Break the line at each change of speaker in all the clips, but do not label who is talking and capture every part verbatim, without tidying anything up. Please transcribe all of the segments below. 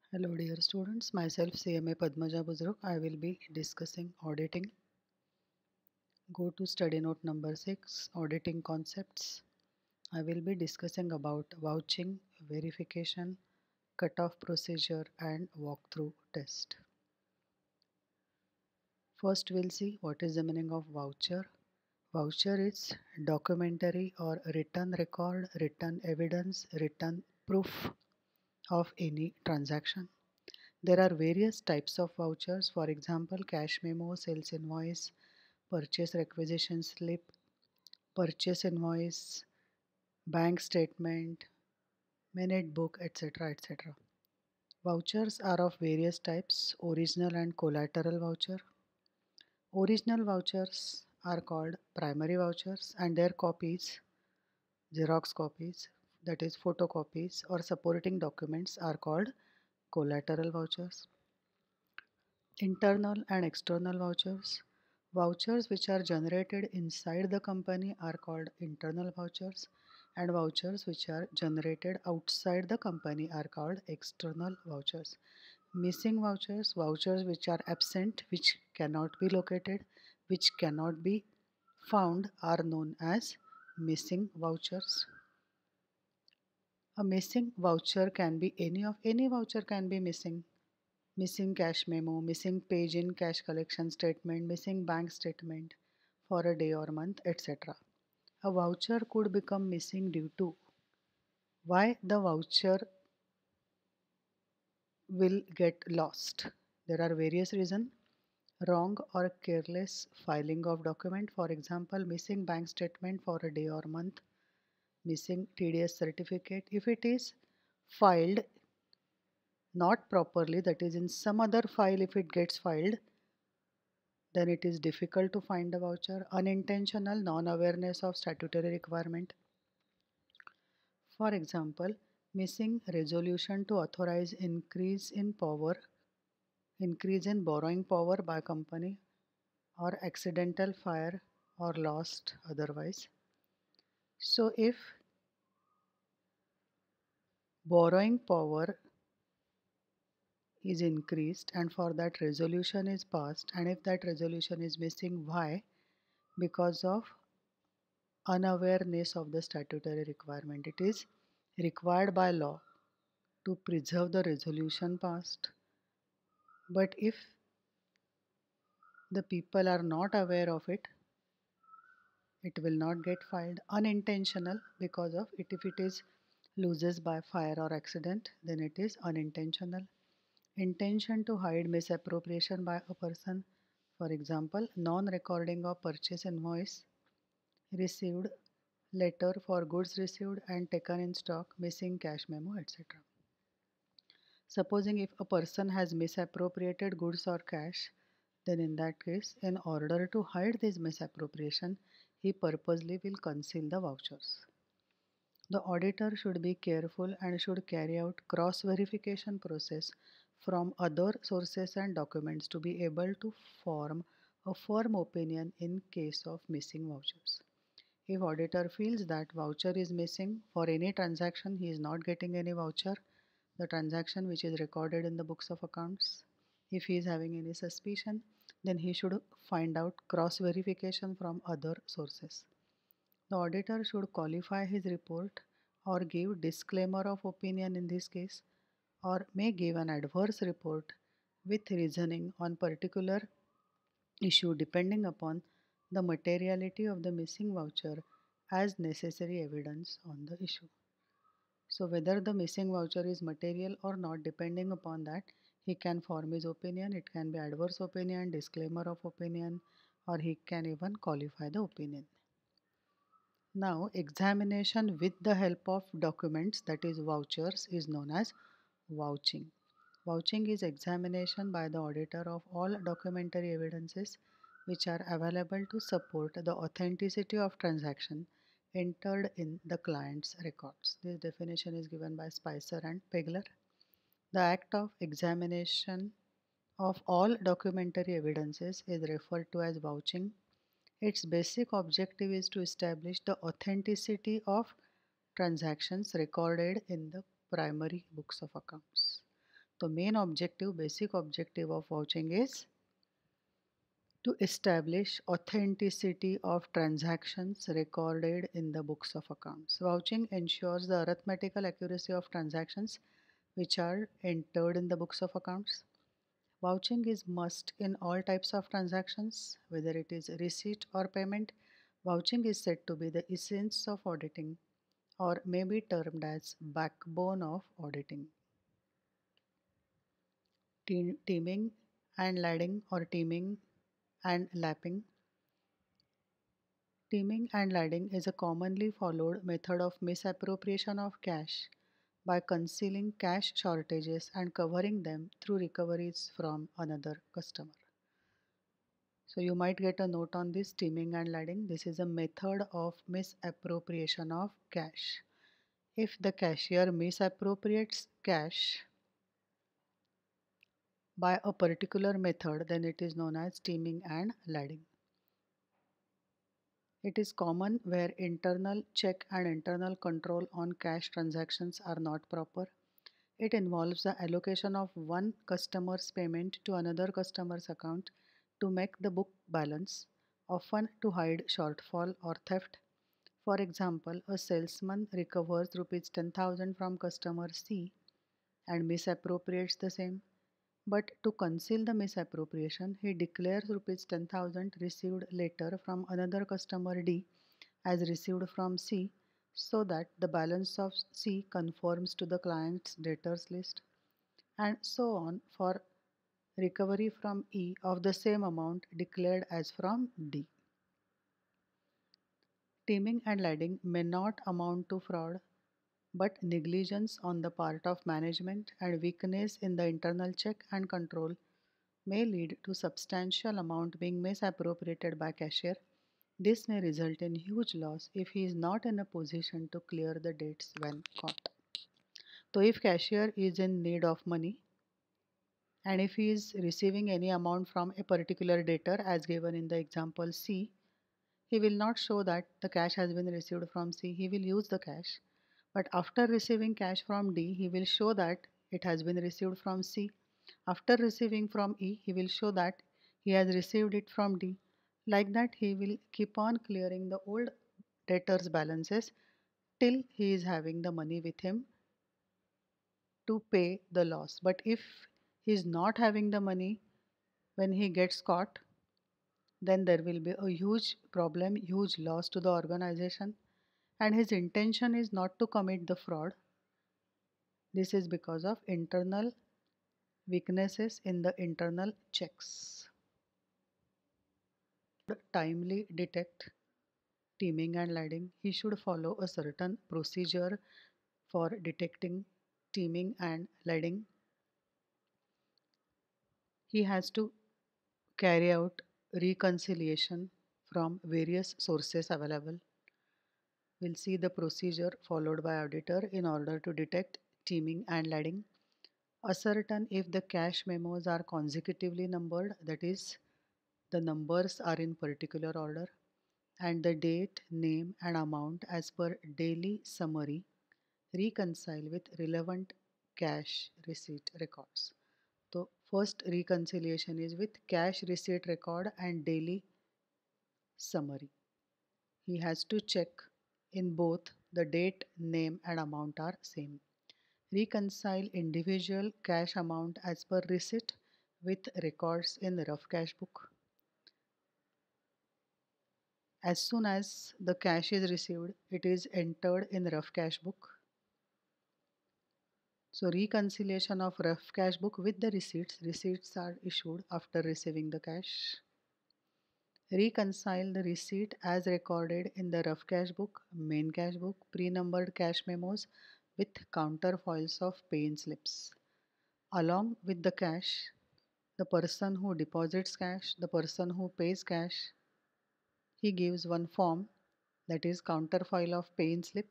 Hello dear students, myself C M A Padmaja Buzruk. I will be discussing auditing. Go to study note number six, auditing concepts. I will be discussing about vouching, verification, cutoff procedure and walkthrough test. First we'll see what is the meaning of voucher. Voucher is documentary or written record, written evidence, written proof of any transaction. There are various types of vouchers, for example, cash memo, sales invoice, purchase requisition slip, purchase invoice, bank statement, minute book, et cetera et cetera. Vouchers are of various types, original and collateral voucher. Original vouchers are called primary vouchers and their copies, Xerox copies, that is photocopies or supporting documents are called collateral vouchers. Internal and external vouchers. Vouchers which are generated inside the company are called internal vouchers, and vouchers which are generated outside the company are called external vouchers. Missing vouchers, vouchers which are absent, which cannot be located, which cannot be found are known as missing vouchers. A missing voucher can be any of any voucher can be missing. Missing cash memo, missing page in cash collection statement, missing bank statement for a day or month, et cetera. A voucher could become missing due to why the voucher will get lost. There are various reasons. Wrong or careless filing of document, for example, missing bank statement for a day or month, missing T D S certificate. If it is filed not properly, that is in some other file, if it gets filed, then it is difficult to find a voucher. Unintentional non-awareness of statutory requirement. For example, missing resolution to authorize increase in power, increase in borrowing power by company, or accidental fire or lost otherwise. So if borrowing power is increased and for that resolution is passed, and if that resolution is missing, why? Because of unawareness of the statutory requirement. It is required by law to preserve the resolution passed. But if the people are not aware of it, it will not get filed. Unintentional because of it. If it is loses by fire or accident, then it is unintentional. Intention to hide misappropriation by a person. For example, non-recording of purchase invoice received, letter for goods received and taken in stock, missing cash memo, et cetera. Supposing if a person has misappropriated goods or cash, then in that case, in order to hide this misappropriation, he purposely will conceal the vouchers. The auditor should be careful and should carry out cross-verification process from other sources and documents to be able to form a firm opinion in case of missing vouchers. If auditor feels that voucher is missing for any transaction, he is not getting any voucher, the transaction which is recorded in the books of accounts. If he is having any suspicion, then he should find out cross verification from other sources. The auditor should qualify his report or give disclaimer of opinion in this case, or may give an adverse report with reasoning on particular issue depending upon the materiality of the missing voucher as necessary evidence on the issue. So whether the missing voucher is material or not, depending upon that, he can form his opinion. It can be adverse opinion, disclaimer of opinion, or he can even qualify the opinion. Now, examination with the help of documents, that is vouchers, is known as vouching. Vouching is examination by the auditor of all documentary evidences which are available to support the authenticity of transaction entered in the client's records. This definition is given by Spicer and Pegler. The act of examination of all documentary evidences is referred to as vouching. Its basic objective is to establish the authenticity of transactions recorded in the primary books of accounts. The main objective, basic objective of vouching is to establish authenticity of transactions recorded in the books of accounts. Vouching ensures the arithmetical accuracy of transactions which are entered in the books of accounts. Vouching is must in all types of transactions, whether it is receipt or payment. Vouching is said to be the essence of auditing or may be termed as backbone of auditing. Te- teaming and lading or teaming and lapping. Teaming and lading is a commonly followed method of misappropriation of cash by concealing cash shortages and covering them through recoveries from another customer. So you might get a note on this teaming and lading. This is a method of misappropriation of cash. If the cashier misappropriates cash by a particular method, then it is known as teaming and lading. It is common where internal check and internal control on cash transactions are not proper. It involves the allocation of one customer's payment to another customer's account to make the book balance, often to hide shortfall or theft. For example, a salesman recovers rupees ten thousand from customer C and misappropriates the same. But to conceal the misappropriation, he declares rupees ten thousand received later from another customer D as received from C so that the balance of C conforms to the client's debtors list, and so on for recovery from E of the same amount declared as from D. Teaming and lading may not amount to fraud, but negligence on the part of management and weakness in the internal check and control may lead to substantial amount being misappropriated by cashier. This may result in huge loss if he is not in a position to clear the debts when caught. So if cashier is in need of money and if he is receiving any amount from a particular debtor as given in the example C, he will not show that the cash has been received from C. He will use the cash. But after receiving cash from D, he will show that it has been received from C. After receiving from E, he will show that he has received it from D. Like that, he will keep on clearing the old debtors' balances till he is having the money with him to pay the loss. But if he is not having the money when he gets caught, then there will be a huge problem, huge loss to the organization. And his intention is not to commit the fraud. This is because of internal weaknesses in the internal checks. Timely detect teaming and lading. He should follow a certain procedure for detecting teaming and lading. He has to carry out reconciliation from various sources available. We'll see the procedure followed by auditor in order to detect teaming and lading. Ascertain if the cash memos are consecutively numbered, that is, the numbers are in particular order, and the date, name, and amount as per daily summary reconcile with relevant cash receipt records. So, first reconciliation is with cash receipt record and daily summary. He has to check in both the date, name, and amount are same. Reconcile individual cash amount as per receipt with records in the rough cash book. As soon as the cash is received, it is entered in rough cash book. So reconciliation of rough cash book with the receipts. Receipts are issued after receiving the cash. Reconcile the receipt as recorded in the rough cash book, main cash book, pre-numbered cash memos with counterfoils of pay-in slips. Along with the cash, the person who deposits cash, the person who pays cash, he gives one form, that is counterfoil of pay-in slip.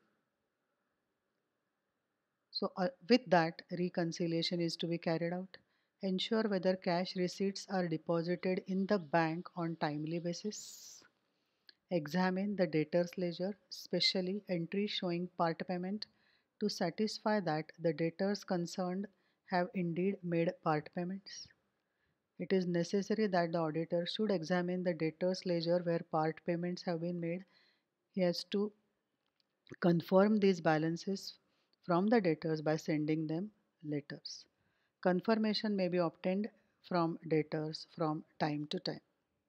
So uh, with that, reconciliation is to be carried out. Ensure whether cash receipts are deposited in the bank on timely basis. Examine the debtor's ledger, especially entries showing part payment, to satisfy that the debtors concerned have indeed made part payments. It is necessary that the auditor should examine the debtor's ledger where part payments have been made. He has to confirm these balances from the debtors by sending them letters. Confirmation may be obtained from debtors from time to time.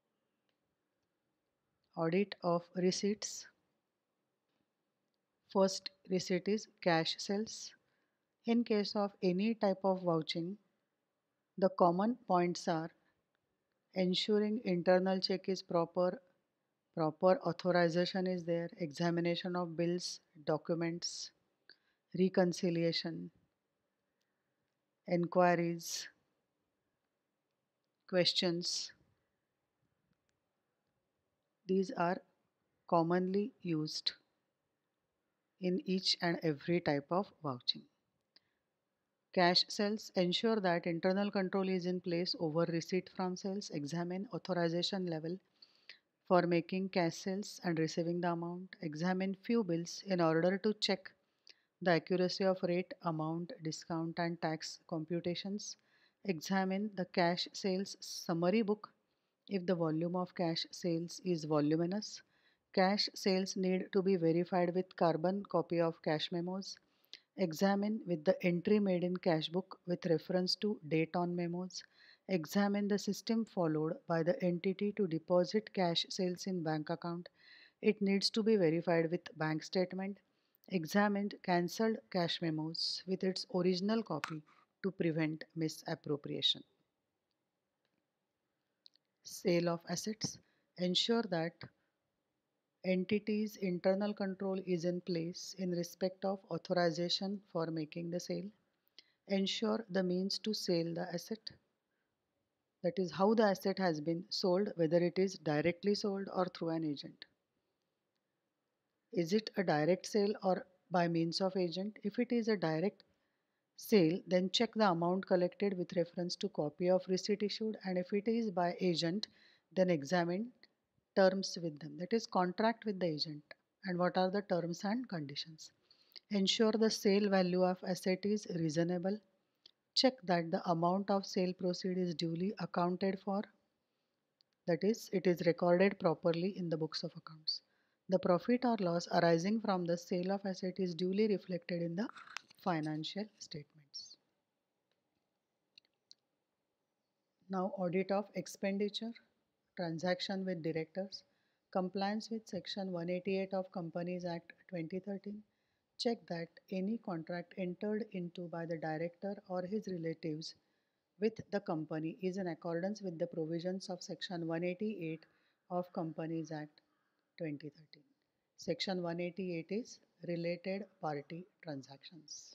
Audit of receipts. First receipt is cash sales. In case of any type of vouching, the common points are ensuring internal check is proper, proper authorization is there, examination of bills, documents, reconciliation, enquiries, questions. These are commonly used in each and every type of vouching. Cash sales ensure that internal control is in place over receipt from sales, examine authorization level for making cash sales and receiving the amount, examine few bills in order to check the accuracy of rate, amount, discount and tax computations, examine the cash sales summary book if the volume of cash sales is voluminous. Cash sales need to be verified with carbon copy of cash memos. Examine with the entry made in cash book with reference to date on memos. Examine the system followed by the entity to deposit cash sales in bank account. It needs to be verified with bank statement. Examined cancelled cash memos with its original copy to prevent misappropriation. Sale of assets. Ensure that entity's internal control is in place in respect of authorization for making the sale. Ensure the means to sell the asset, that is how the asset has been sold, whether it is directly sold or through an agent. Is it a direct sale or by means of agent? If it is a direct sale, then check the amount collected with reference to copy of receipt issued, and if it is by agent, then examine terms with them, that is contract with the agent, and what are the terms and conditions. Ensure the sale value of asset is reasonable. Check that the amount of sale proceed is duly accounted for, that is it is recorded properly in the books of accounts. The profit or loss arising from the sale of asset is duly reflected in the financial statements. Now audit of expenditure, transaction with directors, compliance with section one eighty-eight of Companies Act twenty thirteen. Check that any contract entered into by the director or his relatives with the company is in accordance with the provisions of section one eighty-eight of Companies Act twenty thirteen. Section one eighty-eight is related party transactions.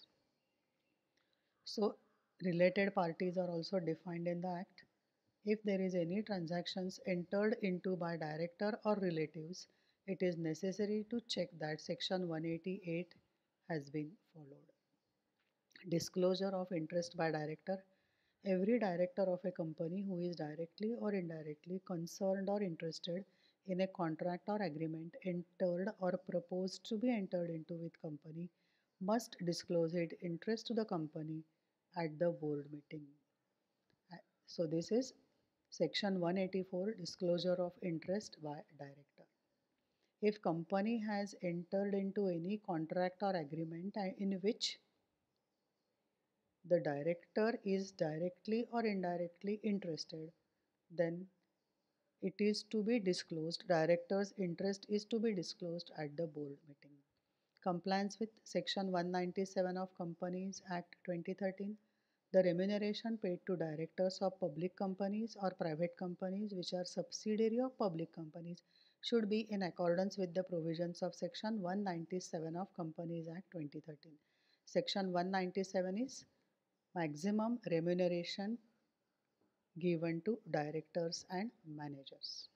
So related parties are also defined in the act. If there is any transactions entered into by director or relatives, it is necessary to check that section one eighty-eight has been followed. Disclosure of interest by director. Every director of a company who is directly or indirectly concerned or interested in a contract or agreement entered or proposed to be entered into with company must disclose its interest to the company at the board meeting. So this is section one eighty-four, disclosure of interest by director. If company has entered into any contract or agreement in which the director is directly or indirectly interested, then it is to be disclosed. Director's interest is to be disclosed at the board meeting. Compliance with section one ninety-seven of Companies Act twenty thirteen. The remuneration paid to directors of public companies or private companies which are subsidiary of public companies should be in accordance with the provisions of section one ninety-seven of Companies Act twenty thirteen. Section one ninety-seven is maximum remuneration given to directors and managers.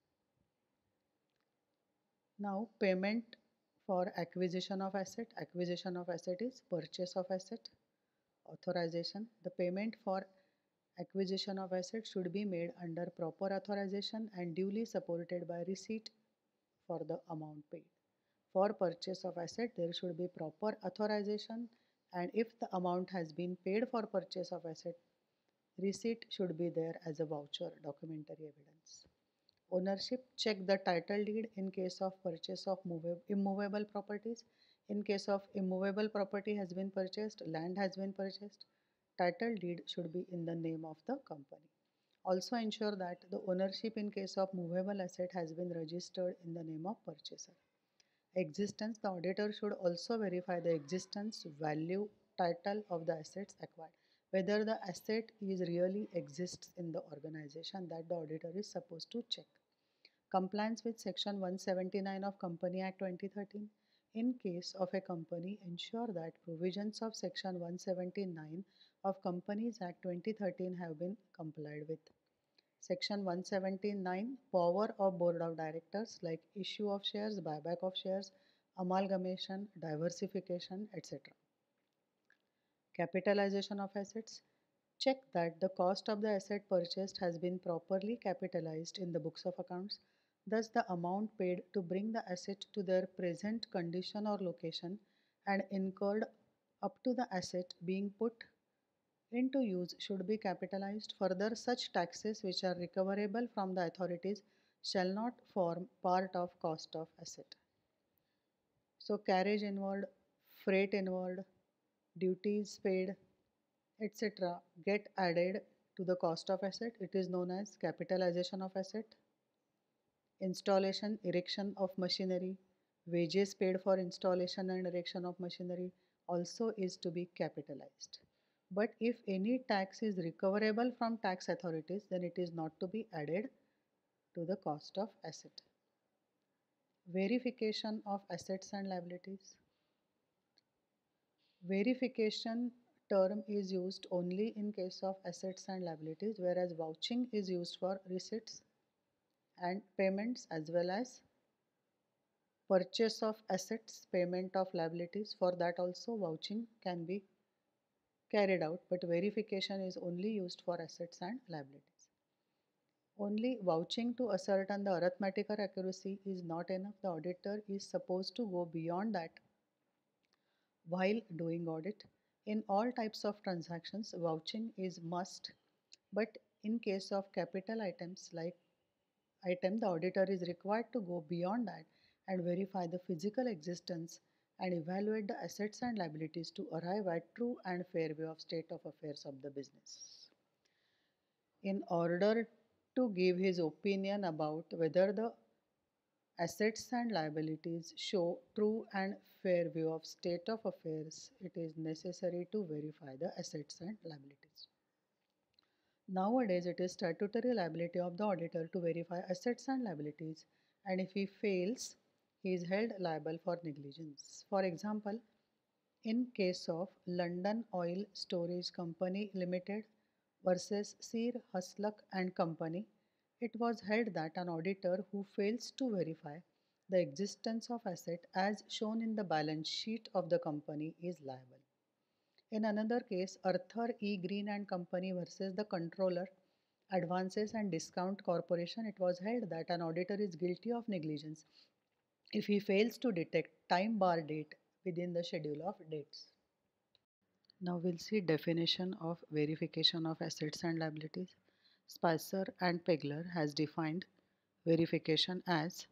Now payment for acquisition of asset. Acquisition of asset is purchase of asset. Authorization. The payment for acquisition of asset should be made under proper authorization and duly supported by receipt for the amount paid. For purchase of asset, there should be proper authorization And if the amount has been paid for purchase of asset, receipt should be there as a voucher documentary evidence. Ownership, check the title deed in case of purchase of immovable properties. In case of immovable property has been purchased, land has been purchased, title deed should be in the name of the company. Also ensure that the ownership in case of movable asset has been registered in the name of purchaser. Existence, the auditor should also verify the existence, value, title of the assets acquired, whether the asset is really exists in the organization that the auditor is supposed to check. Compliance with section one seventy-nine of Company Act twenty thirteen. In case of a company, ensure that provisions of section one seventy-nine of Companies Act twenty thirteen have been complied with. Section one seventy-nine, power of board of directors like issue of shares, buyback of shares, amalgamation, diversification, et cetera. Capitalization of assets. Check that the cost of the asset purchased has been properly capitalized in the books of accounts. Thus, the amount paid to bring the asset to their present condition or location and incurred up to the asset being put into use should be capitalized. Further, such taxes which are recoverable from the authorities shall not form part of cost of asset. So carriage involved, freight involved, duties paid, et cetera get added to the cost of asset. It is known as capitalization of asset. Installation, erection of machinery, wages paid for installation and erection of machinery also is to be capitalized. But if any tax is recoverable from tax authorities, then it is not to be added to the cost of asset. Verification of assets and liabilities. Verification term is used only in case of assets and liabilities, whereas vouching is used for receipts and payments as well as purchase of assets, payment of liabilities. For that also vouching can be carried out, but verification is only used for assets and liabilities. Only vouching to ascertain the arithmetical accuracy is not enough. The auditor is supposed to go beyond that while doing audit. In all types of transactions, vouching is must, but in case of capital items like item, the auditor is required to go beyond that and verify the physical existence and evaluate the assets and liabilities to arrive at true and fair view of state of affairs of the business. In order to give his opinion about whether the assets and liabilities show true and fair view of state of affairs, it is necessary to verify the assets and liabilities. Nowadays, it is statutory liability of the auditor to verify assets and liabilities, and if he fails, he is held liable for negligence. For example, in case of London Oil Storage Company Limited versus Sir Haslak and Company, it was held that an auditor who fails to verify the existence of asset as shown in the balance sheet of the company is liable. In another case, Arthur E. Green and Company versus the Controller, Advances and Discount Corporation, it was held that an auditor is guilty of negligence if he fails to detect time bar date within the schedule of dates. Now we'll see definition of verification of assets and liabilities. Spicer and Pegler has defined verification as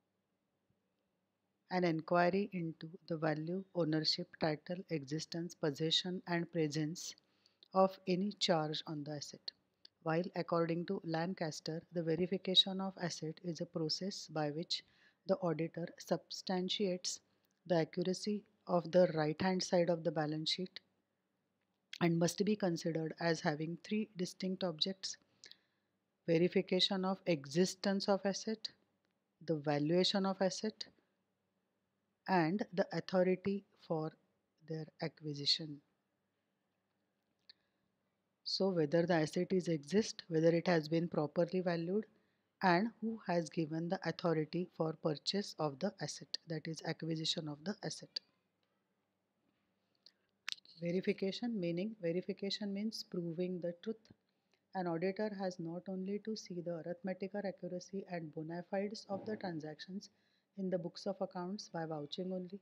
an inquiry into the value, ownership, title, existence, possession, and presence of any charge on the asset. While according to Lancaster, the verification of asset is a process by which the auditor substantiates the accuracy of the right-hand side of the balance sheet and must be considered as having three distinct objects: verification of existence of asset, the valuation of asset, and the authority for their acquisition. So whether the asset is exist, whether it has been properly valued, and who has given the authority for purchase of the asset, that is acquisition of the asset. Verification meaning, verification means proving the truth. An auditor has not only to see the arithmetical accuracy and bona fides of the transactions in the books of accounts by vouching only,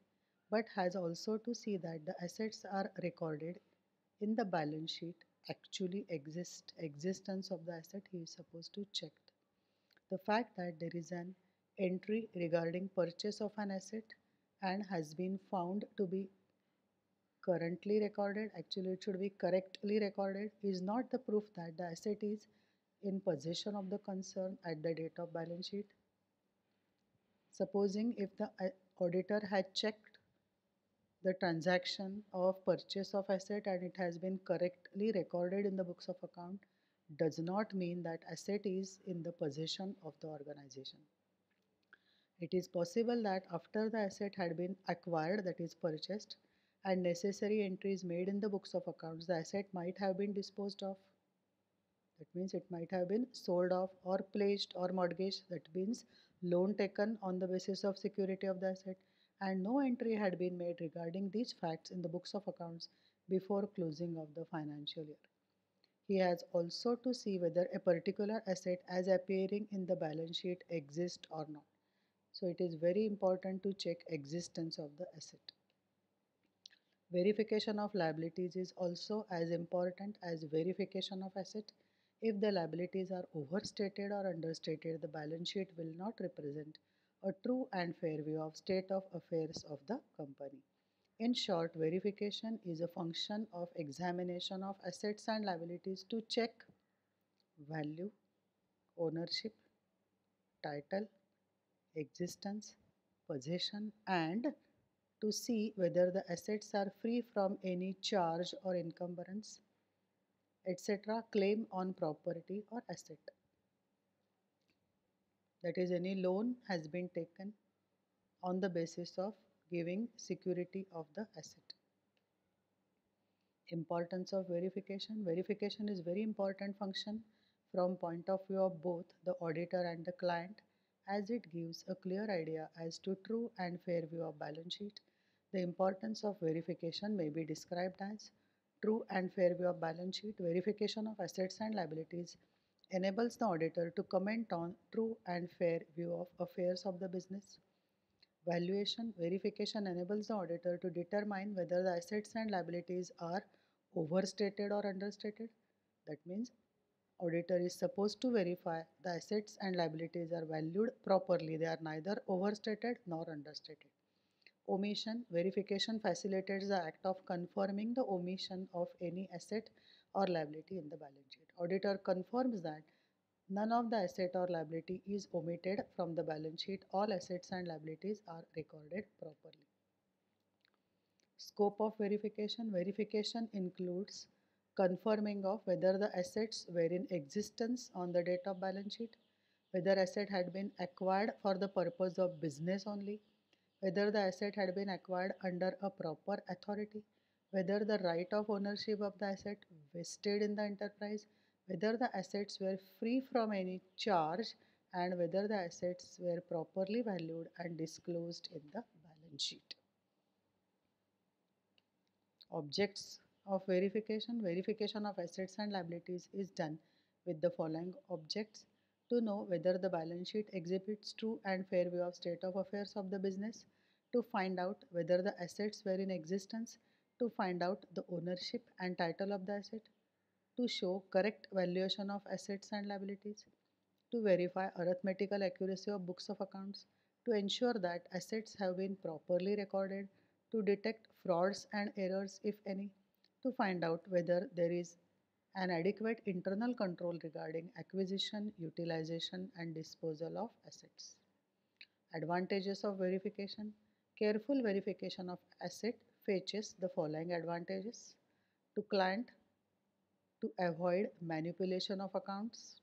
but has also to see that the assets are recorded in the balance sheet actually exist. Existence of the asset he is supposed to check. The fact that there is an entry regarding purchase of an asset and has been found to be currently recorded, actually it should be correctly recorded, is not the proof that the asset is in possession of the concern at the date of balance sheet. Supposing if the uh, auditor had checked the transaction of purchase of asset and it has been correctly recorded in the books of account, does not mean that asset is in the possession of the organization. It is possible that after the asset had been acquired, that is purchased, and necessary entries made in the books of accounts, the asset might have been disposed of. That means it might have been sold off or pledged or mortgaged. That means loan taken on the basis of security of the asset, and no entry had been made regarding these facts in the books of accounts before closing of the financial year. He has also to see whether a particular asset as appearing in the balance sheet exists or not. So it is very important to check existence of the asset. Verification of liabilities is also as important as verification of asset. If the liabilities are overstated or understated, the balance sheet will not represent a true and fair view of state of affairs of the company. In short, verification is a function of examination of assets and liabilities to check value, ownership, title, existence, possession, and to see whether the assets are free from any charge or encumbrance, et cetera, claim on property or asset. That is, any loan has been taken on the basis of giving security of the asset. Importance of verification. Verification is very important function from point of view of both the auditor and the client, as it gives a clear idea as to true and fair view of balance sheet. The importance of verification may be described as true and fair view of balance sheet. Verification of assets and liabilities enables the auditor to comment on true and fair view of affairs of the business. Valuation. Verification enables the auditor to determine whether the assets and liabilities are overstated or understated. That means auditor is supposed to verify the assets and liabilities are valued properly. They are neither overstated nor understated. Omission. Verification facilitates the act of confirming the omission of any asset or liability in the balance sheet. Auditor confirms that none of the asset or liability is omitted from the balance sheet. All assets and liabilities are recorded properly. Scope of verification. Verification includes confirming of whether the assets were in existence on the date of balance sheet, whether asset had been acquired for the purpose of business only, whether the asset had been acquired under a proper authority, whether the right of ownership of the asset vested in the enterprise, whether the assets were free from any charge, and whether the assets were properly valued and disclosed in the balance sheet. Objects of verification. Verification of assets and liabilities is done with the following objects: to know whether the balance sheet exhibits true and fair view of state of affairs of the business, to find out whether the assets were in existence, to find out the ownership and title of the asset, to show correct valuation of assets and liabilities, to verify arithmetical accuracy of books of accounts, to ensure that assets have been properly recorded, to detect frauds and errors if any, to find out whether there is an adequate internal control regarding acquisition, utilization, and disposal of assets. Advantages of verification. Careful verification of asset fetches the following advantages: to client, to avoid manipulation of accounts,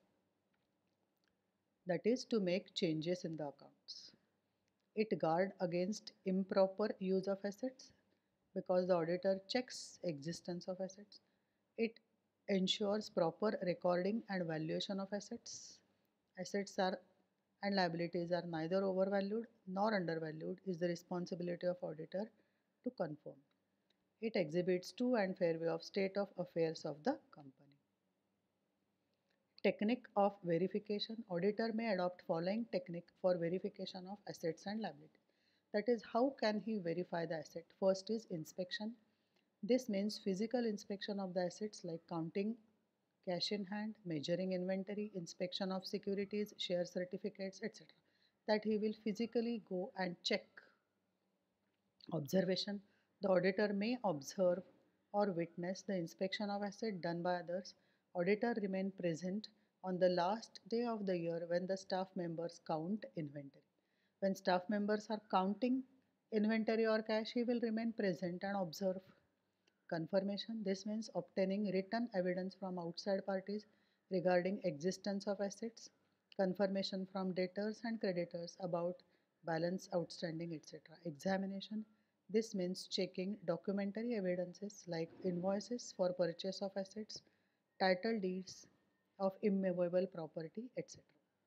that is to make changes in the accounts. It guard against improper use of assets because the auditor checks existence of assets. It ensures proper recording and valuation of assets. Assets are and liabilities are neither overvalued nor undervalued is the responsibility of auditor to confirm. It exhibits true and fair view of state of affairs of the company. Technique of verification. Auditor may adopt following technique for verification of assets and liabilities. That is, how can he verify the asset? First is inspection. This means physical inspection of the assets like counting cash in hand, measuring inventory, inspection of securities, share certificates, et cetera. That he will physically go and check. Observation. The auditor may observe or witness the inspection of asset done by others. Auditor remain present on the last day of the year when the staff members count inventory. When staff members are counting inventory or cash, he will remain present and observe. Confirmation. This means obtaining written evidence from outside parties regarding existence of assets, confirmation from debtors and creditors about balance outstanding, et cetera. Examination. This means checking documentary evidences like invoices for purchase of assets, title deeds of immovable property, et cetera.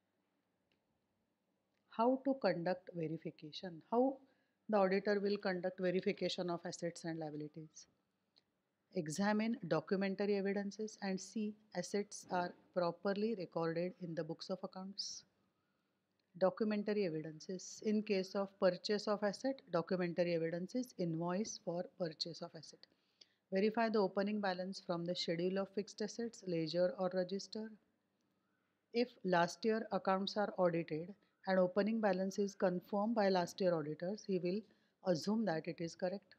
How to conduct verification? How the auditor will conduct verification of assets and liabilities? Examine documentary evidences and see assets are properly recorded in the books of accounts. Documentary evidences. In case of purchase of asset, documentary evidence is invoice for purchase of asset. Verify the opening balance from the schedule of fixed assets, ledger or register. If last year accounts are audited and opening balance is confirmed by last year auditors, he will assume that it is correct.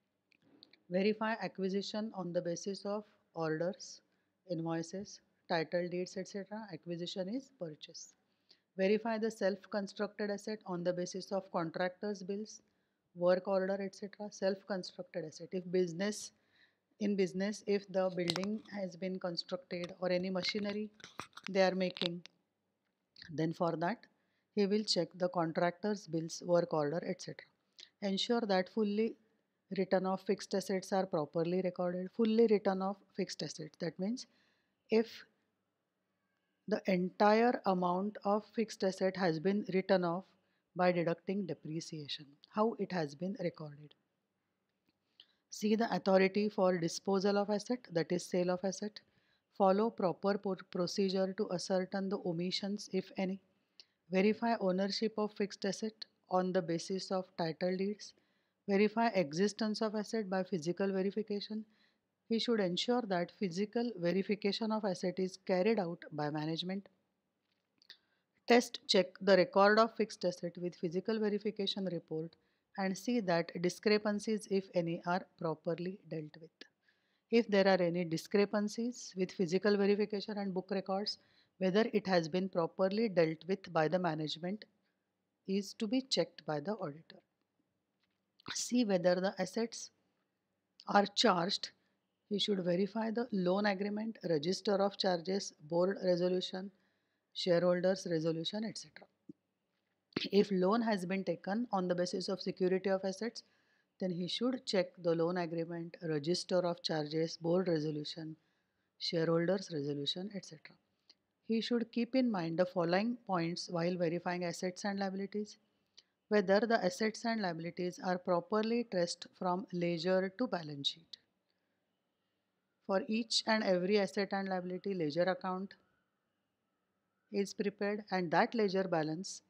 Verify acquisition on the basis of orders, invoices, title deeds, et cetera. Acquisition is purchase. Verify the self-constructed asset on the basis of contractors' bills, work order, et cetera. Self-constructed asset. If business in business, if the building has been constructed or any machinery they are making, then for that he will check the contractors' bills, work order, et cetera. Ensure that fully written off fixed assets are properly recorded. Fully written off fixed assets. That means if the entire amount of fixed asset has been written off by deducting depreciation, how it has been recorded. See the authority for disposal of asset, that is sale of asset. Follow proper procedure to ascertain the omissions if any. Verify ownership of fixed asset on the basis of title deeds. Verify existence of asset by physical verification. He should ensure that physical verification of asset is carried out by management. Test check the record of fixed asset with physical verification report and see that discrepancies, if any, are properly dealt with. If there are any discrepancies with physical verification and book records, whether it has been properly dealt with by the management is to be checked by the auditor. See whether the assets are charged. He should verify the loan agreement, register of charges, board resolution, shareholders resolution, et cetera. If loan has been taken on the basis of security of assets, then he should check the loan agreement, register of charges, board resolution, shareholders resolution, et cetera. He should keep in mind the following points while verifying assets and liabilities. Whether the assets and liabilities are properly traced from ledger to balance sheet. For each and every asset and liability, ledger account is prepared and that ledger balance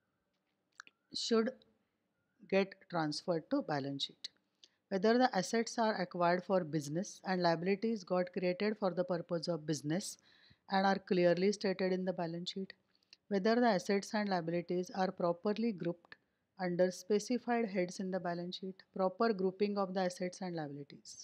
should get transferred to balance sheet. Whether the assets are acquired for business and liabilities got created for the purpose of business and are clearly stated in the balance sheet. Whether the assets and liabilities are properly grouped under specified heads in the balance sheet. Proper grouping of the assets and liabilities.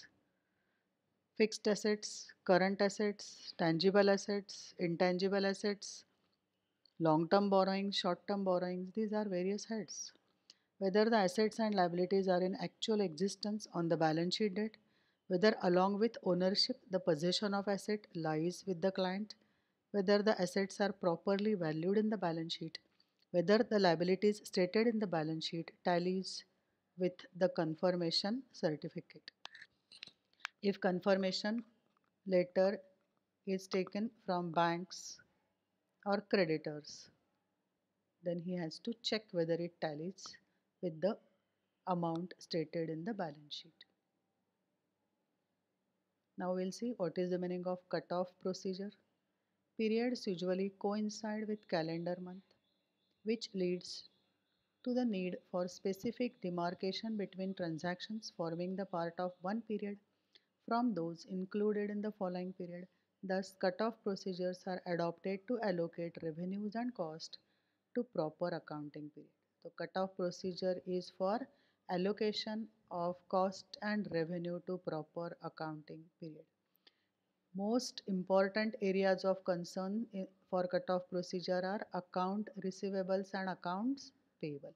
Fixed assets, current assets, tangible assets, intangible assets, long-term borrowings, short-term borrowings, these are various heads. Whether the assets and liabilities are in actual existence on the balance sheet date, whether along with ownership the possession of asset lies with the client, whether the assets are properly valued in the balance sheet, whether the liabilities stated in the balance sheet tallies with the confirmation certificate. If confirmation letter is taken from banks or creditors, then he has to check whether it tallies with the amount stated in the balance sheet. Now we'll see what is the meaning of cut-off procedure. Periods usually coincide with calendar month, which leads to the need for specific demarcation between transactions forming the part of one period from those included in the following period. Thus, cutoff procedures are adopted to allocate revenues and cost to proper accounting period. So, cutoff procedure is for allocation of cost and revenue to proper accounting period. Most important areas of concern for cutoff procedure are account receivables and accounts payable.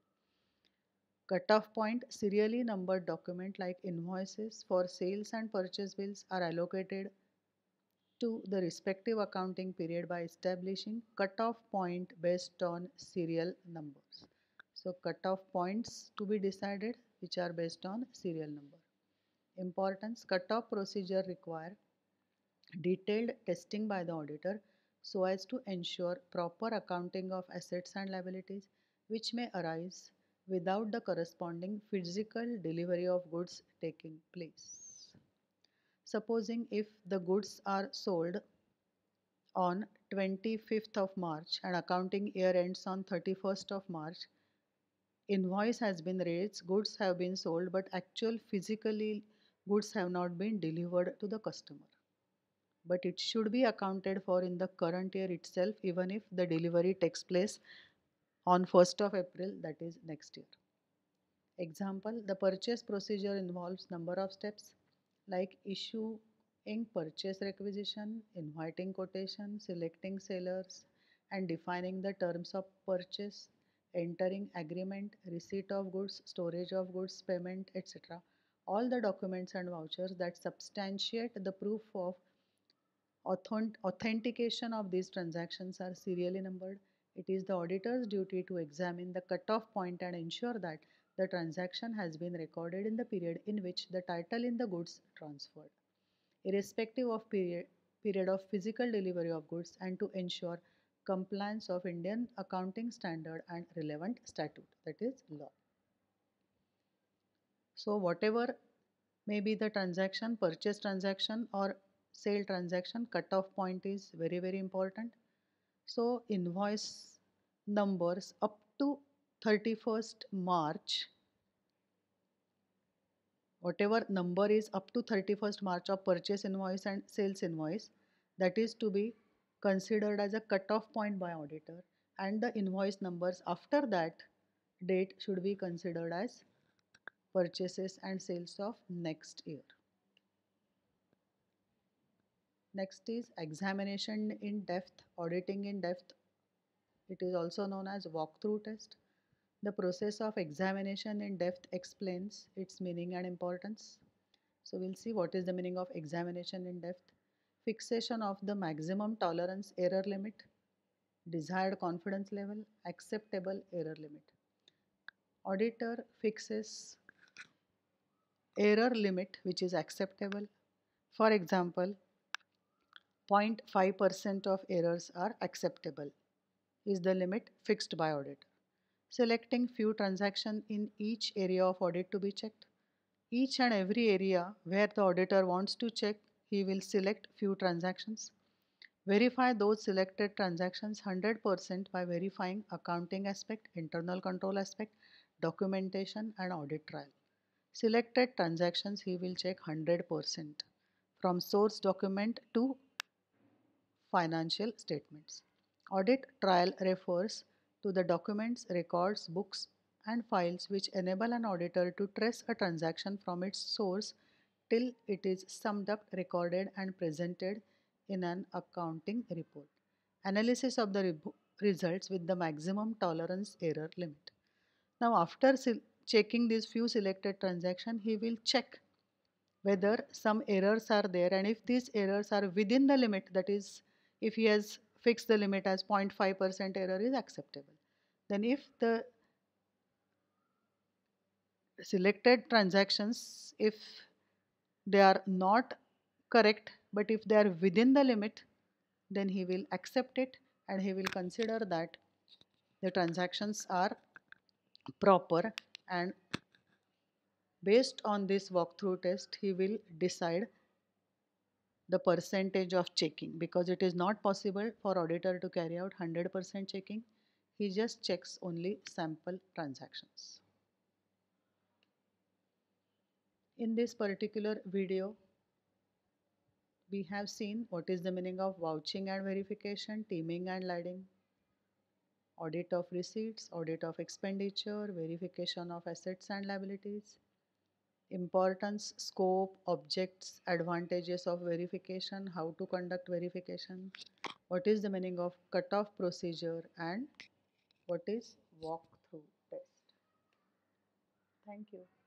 Cutoff point serially numbered document like invoices for sales and purchase bills are allocated to the respective accounting period by establishing cutoff point based on serial numbers. So cutoff points to be decided which are based on serial number. Importance: cutoff procedure require detailed testing by the auditor so as to ensure proper accounting of assets and liabilities which may arise without the corresponding physical delivery of goods taking place. Supposing if the goods are sold on twenty-fifth of March and accounting year ends on thirty-first of March, invoice has been raised, goods have been sold, but actual physically goods have not been delivered to the customer. But it should be accounted for in the current year itself even if the delivery takes place on first of April, that is next year. Example: the purchase procedure involves number of steps like issuing purchase requisition, inviting quotation, selecting sellers and defining the terms of purchase, entering agreement, receipt of goods, storage of goods, payment, et cetera. All the documents and vouchers that substantiate the proof of Authent- authentication of these transactions are serially numbered. It is the auditor's duty to examine the cutoff point and ensure that the transaction has been recorded in the period in which the title in the goods transferred, irrespective of period, period of physical delivery of goods, and to ensure compliance of Indian accounting standard and relevant statute, that is law. So whatever may be the transaction, purchase transaction or sale transaction, cutoff point is very very important. So invoice numbers up to thirty-first March, whatever number is up to thirty-first March of purchase invoice and sales invoice, that is to be considered as a cutoff point by auditor, and the invoice numbers after that date should be considered as purchases and sales of next year. Next is examination in depth, auditing in depth. It is also known as walkthrough test. The process of examination in depth explains its meaning and importance. So we'll see what is the meaning of examination in depth. Fixation of the maximum tolerance error limit, desired confidence level, acceptable error limit. Auditor fixes error limit which is acceptable. For example, zero point five percent of errors are acceptable is the limit fixed by auditor. Selecting few transactions in each area of audit to be checked. Each and every area where the auditor wants to check, he will select few transactions. Verify those selected transactions one hundred percent by verifying accounting aspect, internal control aspect, documentation and audit trail. Selected transactions he will check one hundred percent from source document to financial statements. Audit trail refers to the documents, records, books, and files which enable an auditor to trace a transaction from its source till it is summed up, recorded, and presented in an accounting report. Analysis of the re results with the maximum tolerance error limit. Now, after checking these few selected transactions, he will check whether some errors are there, and if these errors are within the limit, that is if he has fixed the limit as zero point five percent error is acceptable. Then if the selected transactions, if they are not correct but if they are within the limit, then he will accept it and he will consider that the transactions are proper, and based on this walkthrough test he will decide the percentage of checking, because it is not possible for auditor to carry out one hundred percent checking. He just checks only sample transactions. In this particular video, we have seen what is the meaning of vouching and verification, teaming and lading, audit of receipts, audit of expenditure, verification of assets and liabilities, importance, scope, objects, advantages of verification, how to conduct verification, what is the meaning of cutoff procedure, and what is walkthrough test. Thank you.